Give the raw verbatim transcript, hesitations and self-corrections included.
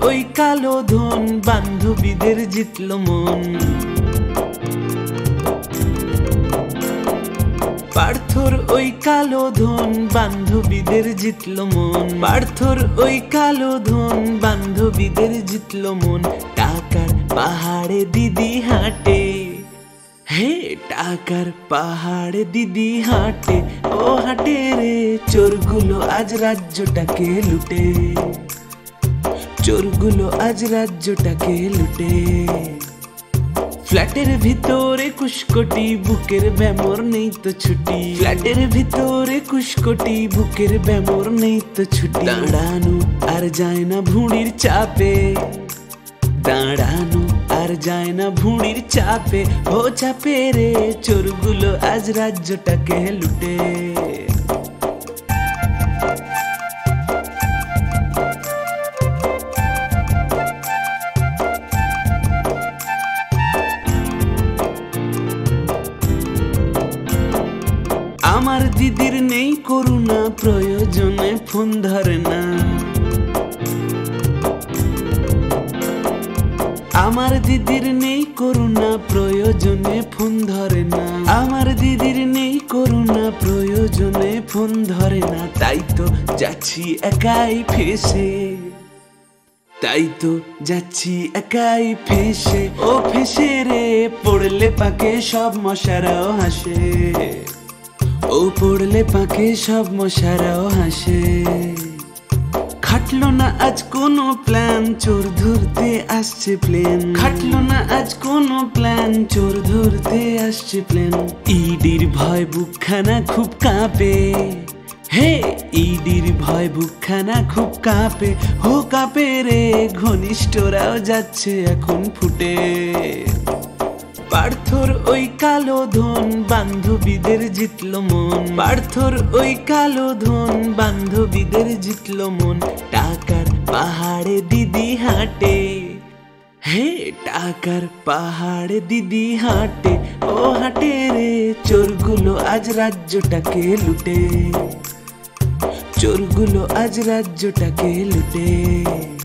ওই কালো ধন বান্ধবীদের জিতল মন। পার্থর ওই কালো ধন বান্ধবীদের জিতল মন। পার্থর ওই কালো ধন বান্ধবীদের জিতল মন। টাকার পাহাড়ে দিদি হাঁটে, হে টাকার পাহাড়ে দিদি হাঁটে, ও হাঁটে রে চোরগুলো আজ রাজ্যটাকে লুটে, চোরগুলো আজ রাজ্যটাকে লুটে। ফ্ল্যাটের ভিতরে কুশকটি বুকের ব্যামর নেই তো ছুটি, ফ্ল্যাটের ভিতরে কুশকটি বুকের ব্যামর নেই তো ছুটি। দাঁড়ানো আর যায় না ভুঁড়ির চাপে, দাঁড়ানো আর যায় না ভুঁড়ির চাপে, ও চাপে রে চোরগুলো আজ রাজ্যটাকে লুটে। আমার দিদির নেই করুণা, প্রয়োজনে ফোন ধরে না। আমার দিদির নেই করুণা, প্রয়োজনে ফোন ধরে না। আমার দিদির নেই করুণা, প্রয়োজনে ফোন ধরে না। তাই তো যাচ্ছি একাই ফেসে, তাই তো যাচ্ছি একাই ফেসে, ও ফেসে রে পড়লে পাকে সব মশারাও হাসে, ও পড়লে পাকে সব মশারাও হাসে। খাটলো না আজ কোনো প্ল্যান, চোর ধরতে আসছে প্লেন। খাটলো না আজ কোনো প্ল্যান, চোর ধরতে আসছে প্লেন। ইডির ভয় বুকখানা খুব কাঁপে, হে ইডির ভয় বুকখানা খুব কাঁপে, হো কাঁপে রে ঘনিষ্ঠরাও যাচ্ছে এখন ফুটে। পার্থর ওই কালো ধন বান্ধবীদের জিতল মন। পার্থর ওই কালো ধন বান্ধবীদের জিতল মন। টাকার পাহাড়ে দিদি হাঁটে, হে টাকার পাহাড়ে দিদি হাঁটে, ও হাঁটে রে চোরগুলো আজ রাজ্যটাকে লুটে, চোরগুলো আজ রাজ্যটাকে লুটে।